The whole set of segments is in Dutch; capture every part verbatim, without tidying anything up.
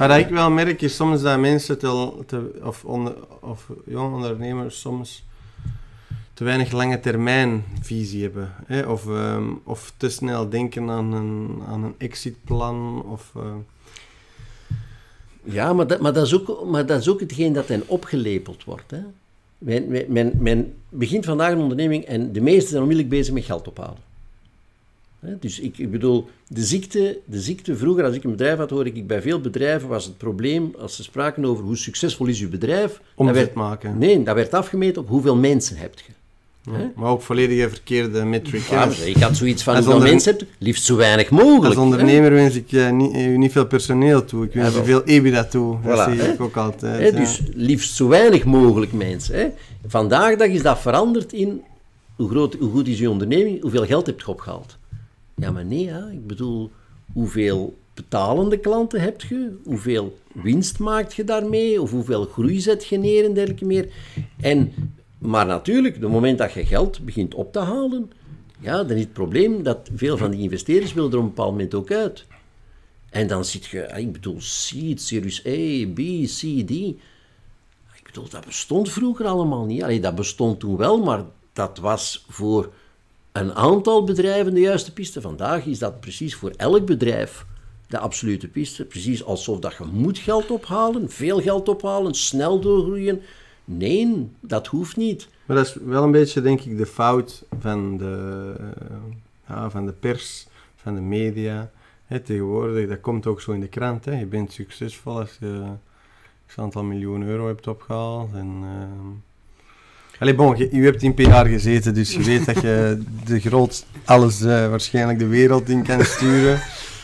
Maar dat ik wel merk is soms dat mensen, te, te, of, onder, of jonge ondernemers soms te weinig lange termijn visie hebben. Hè? Of, um, of te snel denken aan een, aan een exitplan. Of, uh... Ja, maar dat, maar, dat is ook, maar dat is ook hetgeen dat hen opgelepeld wordt. Hè? Men, men, men, men begint vandaag een onderneming en de meesten zijn onmiddellijk bezig met geld ophalen. Hè? Dus ik, ik bedoel, de ziekte, de ziekte, vroeger als ik een bedrijf had, hoorde ik bij veel bedrijven was het probleem, als ze spraken over hoe succesvol is uw bedrijf, omzet werd, maken. Nee, dat werd afgemeten op hoeveel mensen hebt je. Ja, maar ook volledig verkeerde metric. Ja, ik had zoiets van, als hoeveel onder... mensen hebt, liefst zo weinig mogelijk. Als ondernemer hè? wens ik uh, niet, uh, niet veel personeel toe. Ik wens ja, je veel EBITDA toe. Voilà, dat zie hè? ik ook altijd. Hè, ja. Dus liefst zo weinig mogelijk mensen. Hè? Vandaag de dag is dat veranderd in hoe, groot, hoe goed is je onderneming, hoeveel geld heb je opgehaald. Ja, maar nee, hè? Ik bedoel, hoeveel betalende klanten heb je, hoeveel winst maakt je daarmee, of hoeveel groei zet je neer en dergelijke meer. En... Maar natuurlijk, op het moment dat je geld begint op te halen, ja, dan is het probleem dat veel van die investeerders willen er op een bepaald moment ook uit. En dan zit je, ik bedoel, seed, Series A, B, C, D. Ik bedoel, dat bestond vroeger allemaal niet. Allee, dat bestond toen wel, maar dat was voor een aantal bedrijven de juiste piste. Vandaag is dat precies voor elk bedrijf de absolute piste. Precies alsof dat je moet geld ophalen, veel geld ophalen, snel doorgroeien. Nee, dat hoeft niet. Maar dat is wel een beetje, denk ik, de fout van de, uh, ja, van de pers, van de media. Hè, tegenwoordig, dat komt ook zo in de krant. Hè. Je bent succesvol als je een aantal miljoen euro hebt opgehaald. En, uh... Allee, bon, je, je hebt in P R gezeten, dus je weet dat je de groot alles uh, waarschijnlijk de wereld in kan sturen.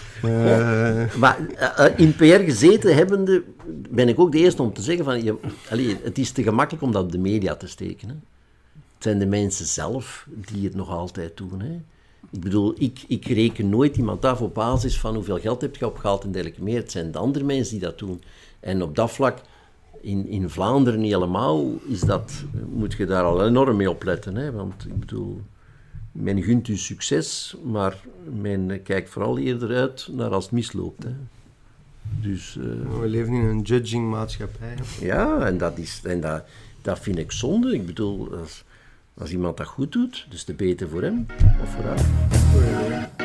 Uh... Maar uh, in P R gezeten hebbende, ben ik ook de eerste om te zeggen van, je, allee, het is te gemakkelijk om dat op de media te steken. Hè. Het zijn de mensen zelf die het nog altijd doen. Hè. Ik bedoel, ik, ik reken nooit iemand af op basis van hoeveel geld heb je opgehaald en dergelijke meer. Het zijn de andere mensen die dat doen. En op dat vlak, in, in Vlaanderen niet helemaal, is dat, moet je daar al enorm mee opletten. Hè. Want ik bedoel... Men gunt u succes, maar men kijkt vooral eerder uit naar als het misloopt. Hè. Dus, uh, We leven in een judging maatschappij. Ja, en, dat, is, en dat, dat vind ik zonde. Ik bedoel, als, als iemand dat goed doet, dus te beter voor hem of voor haar.